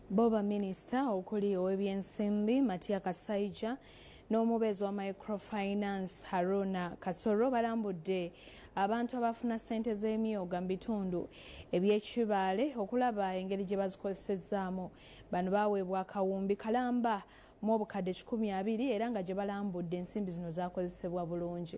Boba Minister okuli ow'ebyensimbi Matia Kasaija n'omubeezi wa microfinance Haruna Kasoro balambudde abantu abafuna ssente z'emyoga mu bitundu eby'ekibaale okulaba engeri gye bazikozesezaamu. Bano baweebwa akawumbi kalamba mu obukadde 200 era nga gye balambudde ensimbi zino zaakozesebwa bulungi.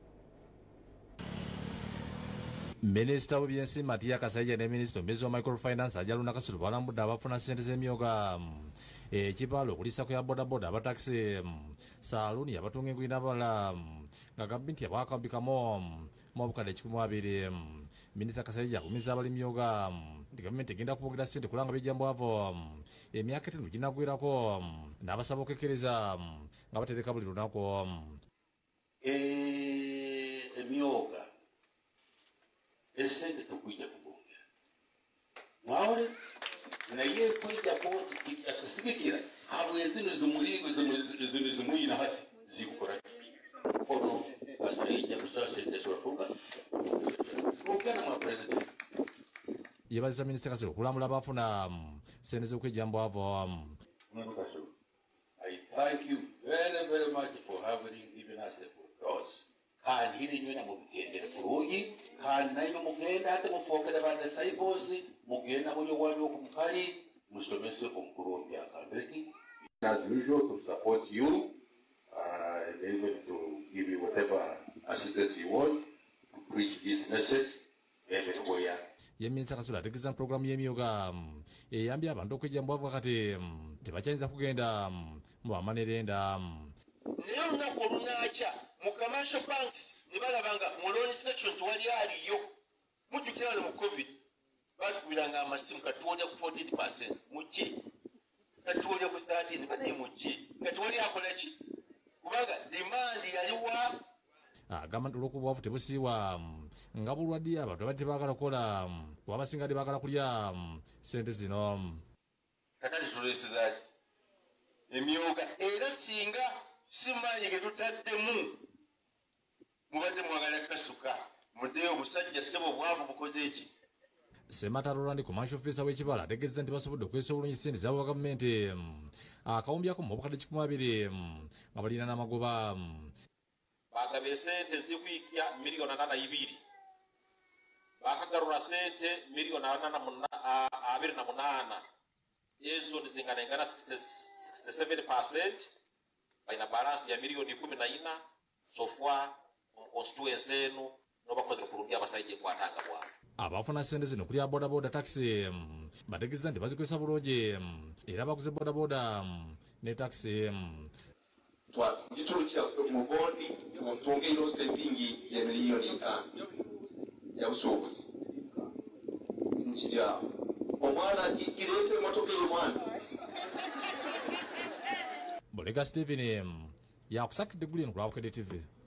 Minister w'ebyensimbi Matia Kasaija ne Minister omubeezi wa microfinance Haruna Kasoro balambudde abafuna ssente z'emyoga ekibaale okulisa ku ya bodaboda abatakisi saaluni abatunga engoye n'abalala nga gavumenti yabwakambikamu mu obukadde 200. Minister Kasaija agumiza abalimi myoga nti gavumenti egenda kubogera ssente kulanga bejjambwavo emyaka 5 ginagwirako n'abasaba okukekkereza nga batereka buli lunaku. Emyoga esente tukwijja kubongera mwawule naye kwija kusigikira habwe zino zimuyina hati zikukora ono asayija kusasente sotuka ugana mwa president yebaziza Minister Kasoro okulambula abafuna ssente z'okwejjambwavo. I thank you very, very much for having given us the cause. Kandi hili nywena mugendere kurugi kandi nayo mugenda ate mufokera banda cycles mugenda mulyo wanyu okumukali musomese omukurugi akambiriki. As usual, to support you and even to give you whatever assistance you want to preach this message and where ye Minister Kasoro ategeeza programu y'emyoga eyambye abantu okwejjambwavo kati tebakyayinza kugenda mu amanerenda. Naye olunaku olunaaca mu commercial banks ne balabanga mu loan section tewali aliyo mujjukira wano mu covid batukubiranga amasimu katuwolya ku 40% mujje katuwolya ku 13 banaye mujje nga tewali akola ki kubanga demand yaliwa. Agamba nti olw'okubwavu tebusiiwa nga bulwadde abantu abadde tebaagala kukola kuba abasinga tebaagala kulya ssente zino. Kakati tuleesezaki emyoga era singa simanyi ge tutaddemu mubadde mwagala kasuka muddeyo omusajja ssebo obwavu bukoze eki. Semata Roland commercial officer w'ekibala ategeeza nti basobodde okwesa obulungi ssente zaabwa gavumenti akawumbyako mu obukadde 200 nga balina n'amagoba. Bagabye ssente zikwiikya miliyoni 82 bakagarura ssente miliyoni 28 ezo ndizingana 67% baina balansi ya miliyoni 14 sofwa mu constituency eno nobakoze kulungi abasaije kwatanga bwa abafuna ssente zino kuli bodaboda taxi bategeeza nti bazikozesa bulungi era bakuze bodaboda ne taxi Giturukia mu bondi mutunga ino saving ya miliyoni 5 ya busuubuzi nkija omwana kirete motoka y'omwana Bolega Steven yakusakidde gulino ku Lwabukede TV.